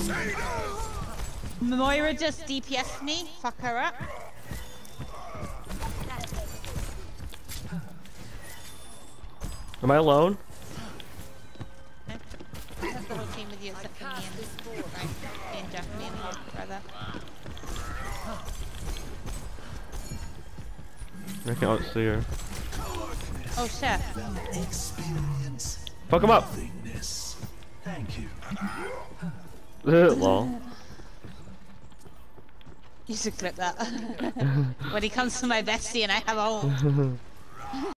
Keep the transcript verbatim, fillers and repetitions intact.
Moira just D P S me. Fuck her up. Am I alone? Okay. That's the whole team with you except for me and, right, me and Jeff, me and your brother. I can't see her. Oh shit. Experience. Fuck him up! Thank you. Lol. You should clip that. When he comes to my bestie and I have ult.